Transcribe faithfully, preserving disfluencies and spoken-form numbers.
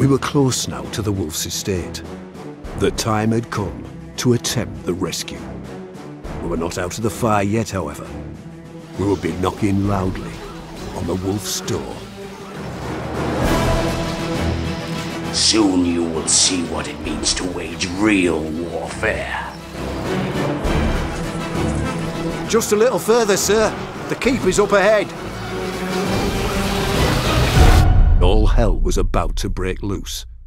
were close now to the wolf's estate. The time had come to attempt the rescue. We were not out of the fire yet, however. We would be knocking loudly on the wolf's door. Soon you will see what it means to wage real warfare. Just a little further, sir. The keep is up ahead. All hell was about to break loose.